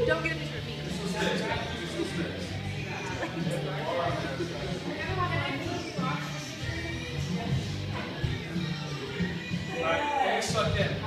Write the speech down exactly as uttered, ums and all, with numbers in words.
Don't get a picture of me. Alright, suck in.